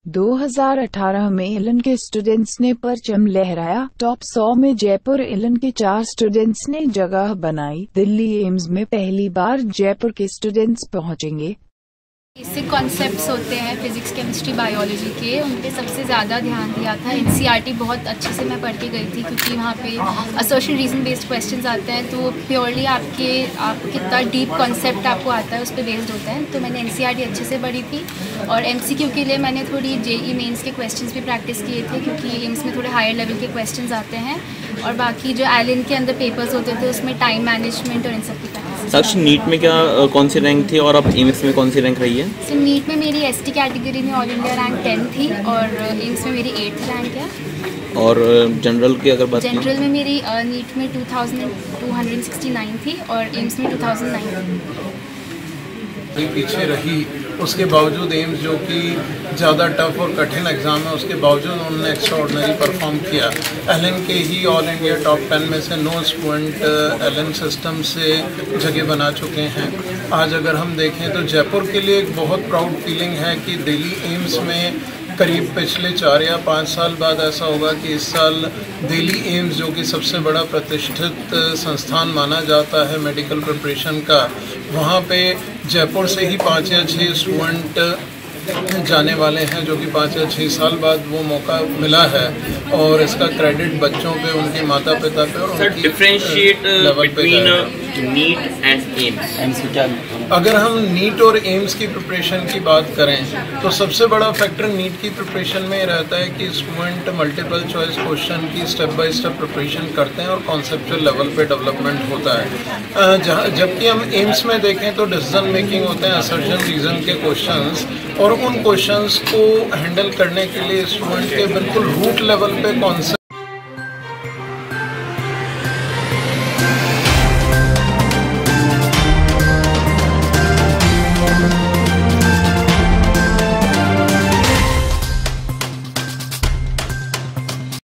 2018 में एलन के स्टूडेंट्स ने परचम लहराया। टॉप 100 में जयपुर एलन के 4 स्टूडेंट्स ने जगह बनाई। दिल्ली एम्स में पहली बार जयपुर के स्टूडेंट्स पहुंचेंगे। बेसिक कॉन्सेप्ट्स होते हैं फिजिक्स, केमिस्ट्री, बायोलॉजी के, उन पे सबसे ज़्यादा ध्यान दिया था। एनसीईआरटी बहुत अच्छे से मैं पढ़ के गई थी क्योंकि वहाँ पे असर्शन रीजन बेस्ड क्वेश्चंस आते हैं, तो प्योरली आप कितना डीप कॉन्सेप्ट आपको आता है उस पर बेस्ड होता है। तो मैंने एनसीईआरटी अच्छे से पढ़ी थी और एमसीक्यू के लिए मैंने थोड़ी जेईई मेंस के क्वेश्चंस भी प्रैक्टिस किए थे क्योंकि एम्स में थोड़े हायर लेवल के क्वेश्चंस आते हैं। और बाकी जो एलन के अंदर पेपर्स होते थे उसमें टाइम मैनेजमेंट और इन सब की प्रैक्टिस। साक्षी, नीट में क्या कौन सी रैंक थी और अब एम्स में कौन सी रैंक रही है? सो नीट में मेरी एसटी कैटेगरी में ऑल इंडिया रैंक 10 थी और एम्स में मेरी 8th रैंक है। और जनरल की अगर बात करें? जनरल में मेरी नीट में 2269 थी और एम्स में 2009 थी। पीछे रही, उसके बावजूद एम्स जो कि ज़्यादा टफ और कठिन एग्ज़ाम है उसके बावजूद उन्होंने एक्स्ट्रा ऑर्डिनरी परफॉर्म किया। एलन के ही ऑल इंडिया टॉप 10 में से 9 स्टूडेंट एलन सिस्टम से जगह बना चुके हैं। आज अगर हम देखें तो जयपुर के लिए एक बहुत प्राउड फीलिंग है कि दिल्ली एम्स में करीब पिछले 4 या 5 साल बाद ऐसा होगा कि इस साल दिल्ली एम्स जो कि सबसे बड़ा प्रतिष्ठित संस्थान माना जाता है मेडिकल प्रिपरेशन का, वहाँ पे जयपुर से ही 5 या 6 स्टूडेंट जाने वाले हैं, जो कि 5 या 6 साल बाद वो मौका मिला है। और इसका क्रेडिट बच्चों पे, उनके माता पिता पे और उनकी डिफरेंशिएट लेवल पे जाएगा। नीट एंड एम्स क्या? अगर हम नीट और एम्स की प्रिपरेशन की बात करें तो सबसे बड़ा फैक्टर नीट की प्रिपरेशन में ये रहता है कि स्टूडेंट मल्टीपल चॉइस क्वेश्चन की स्टेप बाय स्टेप प्रिपरेशन करते हैं और कॉन्सेप्चुअल लेवल पे डेवलपमेंट होता है। जबकि हम एम्स में देखें तो डिसीजन मेकिंग होते हैं, असर्शन रीजन के क्वेश्चंस, और उन क्वेश्चंस को हैंडल करने के लिए स्टूडेंट के बिल्कुल रूट लेवल पे कॉन्सेप्ट